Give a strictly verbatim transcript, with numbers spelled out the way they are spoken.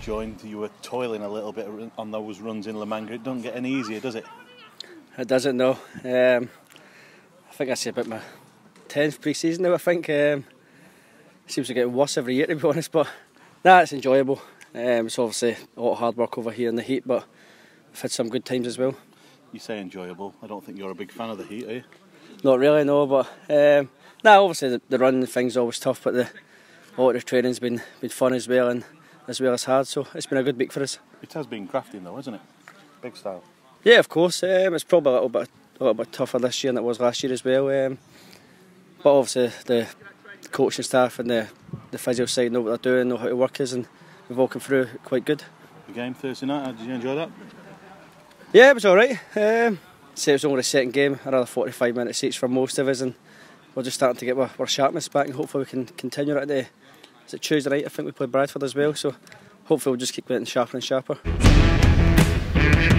joined, you were toiling a little bit on those runs in La Manga. It doesn't get any easier, does it? It doesn't, no. Um, I think I say about my tenth pre-season now, I think. Um, it seems to get worse every year, to be honest, but nah, it's enjoyable. Um, it's obviously a lot of hard work over here in the heat, but we've had some good times as well. You say enjoyable. I don't think you're a big fan of the heat, are you? Not really, no, but um, nah, obviously the, the running thing's always tough, but the a lot of the training's been, been fun as well, and as well as hard, so it's been a good week for us. It has been crafting though, hasn't it? Big style. Yeah, of course. Um, it's probably a little bit a little bit tougher this year than it was last year as well. Um, but obviously the, the coaching staff and the, the physio side know what they're doing, know how to work us, and we've all come through quite good. The game Thursday night, how did you enjoy that? Yeah, it was alright. Um, say it was only the second game, another forty-five minutes each for most of us, and we're just starting to get our, our sharpness back, and hopefully we can continue it today. Is it Tuesday night? I think we play Bradford as well, so hopefully we'll just keep getting sharper and sharper.